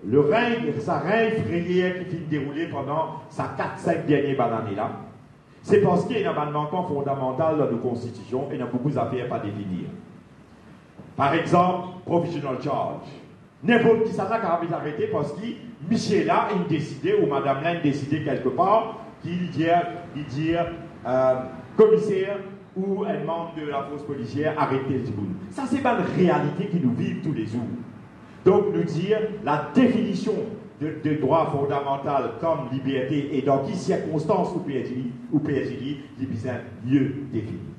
le règne, sa règne frayée qui finit de dérouler pendant sa 4-5 dernières années là, c'est parce qu'il y a un manquement fondamental dans nos constitutions et dans beaucoup d'affaires à définir. Par exemple, provisional charge. N'importe qui ça n'a qu'à arrêter parce que Michel là, il décidait, ou Madame là, il décidait quelque part, qu'il dit commissaire ou un membre de la force policière arrêter le monde. Ça, c'est pas une réalité qui nous vit tous les jours. Donc, nous dire la définition de droit fondamental comme liberté et dans quelles circonstances ou PSG, il est mieux défini.